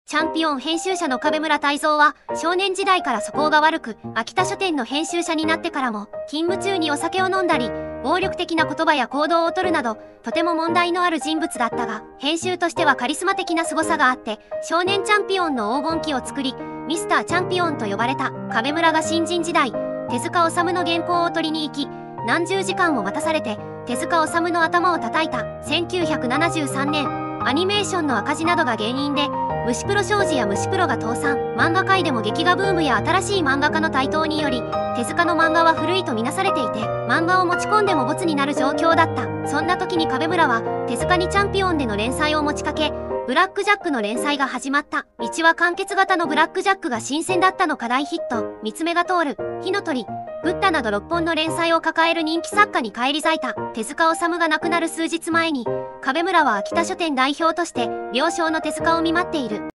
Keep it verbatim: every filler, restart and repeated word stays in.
チャンピオン編集者の壁村泰造は少年時代から素行が悪く、秋田書店の編集者になってからも勤務中にお酒を飲んだり暴力的な言葉や行動をとるなどとても問題のある人物だったが、編集としてはカリスマ的な凄さがあって少年チャンピオンの黄金期を作り、ミスターチャンピオンと呼ばれた。壁村が新人時代、手塚治虫の原稿を取りに行き、何十時間も待たされて手塚治虫の頭を叩いた。せんきゅうひゃくななじゅうさんねん、アニメーションの赤字などが原因で虫プロ商事や虫プロが倒産。漫画界でも劇画ブームや新しい漫画家の台頭により手塚の漫画は古いとみなされていて、漫画を持ち込んでもボツになる状況だった。そんな時に壁村は手塚にチャンピオンでの連載を持ちかけ、ブラックジャックの連載が始まった。いちわ完結型のブラックジャックが新鮮だったのか大ヒット。三つ目が通る、火の鳥、ブッダなどろっぽんの連載を抱える人気作家に返り咲いた。手塚治虫が亡くなる数日前に壁村は秋田書店代表として病床の手塚を見舞っている。